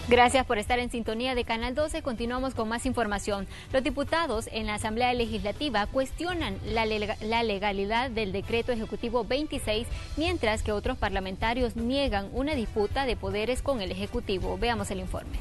Gracias por estar en sintonía de Canal 12. Continuamos con más información. Los diputados en la Asamblea Legislativa cuestionan la legalidad del decreto ejecutivo 26, mientras que otros parlamentarios niegan una disputa de poderes con el Ejecutivo. Veamos el informe.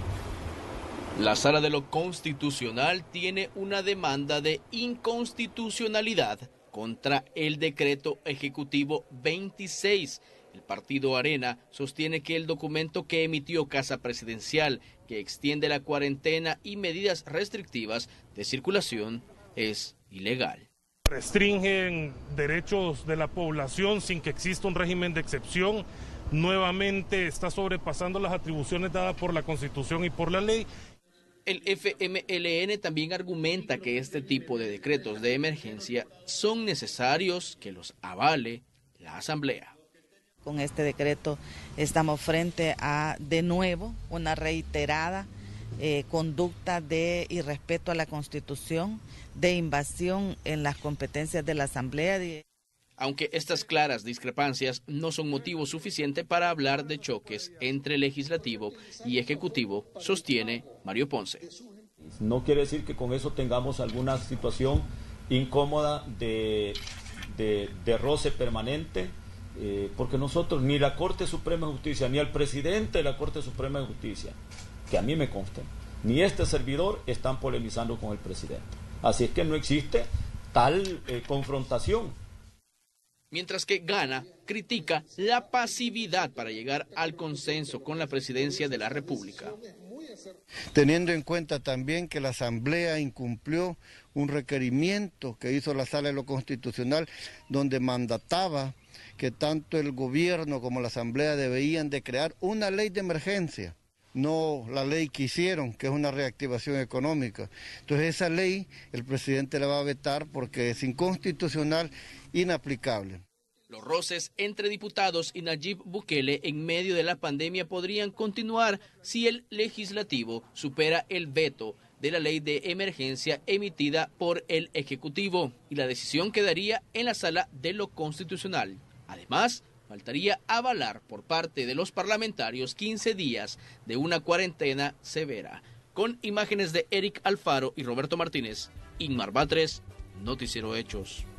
La Sala de lo Constitucional tiene una demanda de inconstitucionalidad contra el decreto ejecutivo 26. El partido Arena sostiene que el documento que emitió Casa Presidencial, que extiende la cuarentena y medidas restrictivas de circulación, es ilegal. Restringen derechos de la población sin que exista un régimen de excepción. Nuevamente está sobrepasando las atribuciones dadas por la Constitución y por la ley. El FMLN también argumenta que este tipo de decretos de emergencia son necesarios que los avale la Asamblea. Con este decreto estamos frente a, de nuevo, una reiterada conducta de irrespeto a la Constitución, de invasión en las competencias de la Asamblea. Aunque estas claras discrepancias no son motivo suficiente para hablar de choques entre legislativo y ejecutivo, sostiene Mario Ponce. No quiere decir que con eso tengamos alguna situación incómoda de roce permanente, porque nosotros, ni la Corte Suprema de Justicia, ni el presidente de la Corte Suprema de Justicia, que a mí me consta, ni este servidor están polemizando con el presidente. Así es que no existe tal confrontación. Mientras que Gana critica la pasividad para llegar al consenso con la presidencia de la República. Teniendo en cuenta también que la Asamblea incumplió un requerimiento que hizo la Sala de lo Constitucional, donde mandataba que tanto el gobierno como la Asamblea debían de crear una ley de emergencia, no la ley que hicieron, que es una reactivación económica. Entonces esa ley el presidente la va a vetar porque es inconstitucional, inaplicable. Los roces entre diputados y Nayib Bukele en medio de la pandemia podrían continuar si el legislativo supera el veto de la ley de emergencia emitida por el Ejecutivo, y la decisión quedaría en la Sala de lo Constitucional. Además, faltaría avalar por parte de los parlamentarios 15 días de una cuarentena severa. Con imágenes de Eric Alfaro y Roberto Martínez, Inmar Batres, Noticiero Hechos.